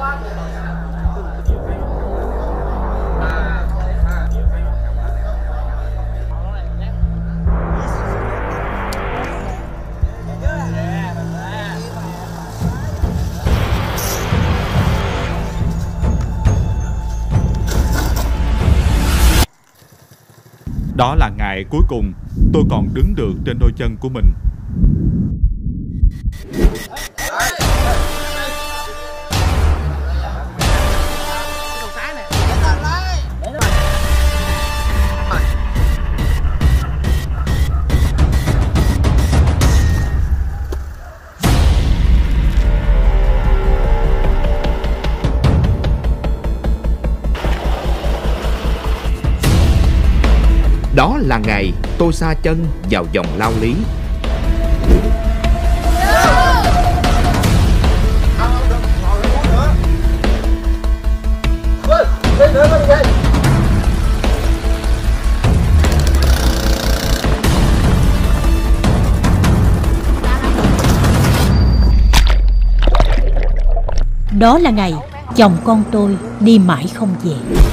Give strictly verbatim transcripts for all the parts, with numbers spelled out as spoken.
Đó là ngày cuối cùng tôi còn đứng được trên đôi chân của mình. Đó là ngày tôi sa chân vào vòng lao lý. Đó là ngày chồng con tôi đi mãi không về.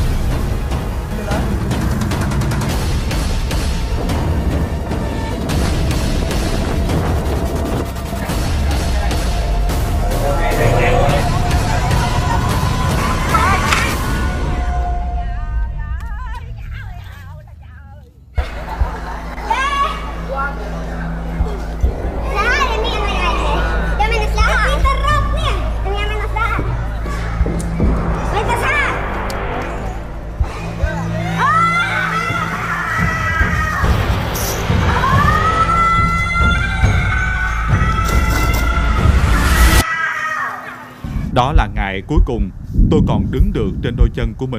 Đó là ngày cuối cùng tôi còn đứng được trên đôi chân của mình.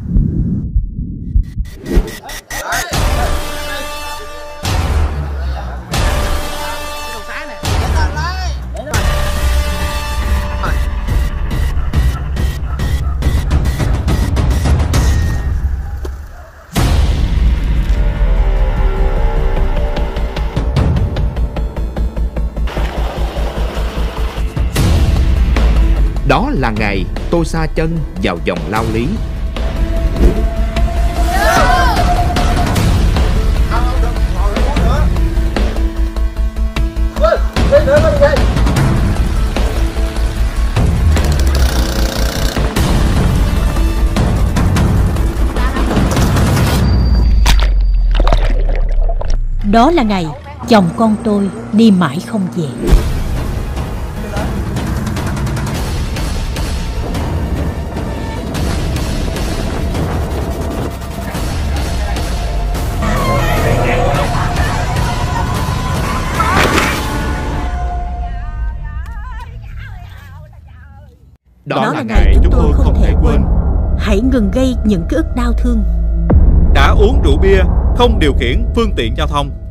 Đó là ngày tôi sa chân vào vòng lao lý. Đó là ngày chồng con tôi đi mãi không về. Đó, Đó là, là ngày chúng tôi không thể quên. Hãy ngừng gây những ký ức đau thương. Đã uống rượu bia, không điều khiển phương tiện giao thông.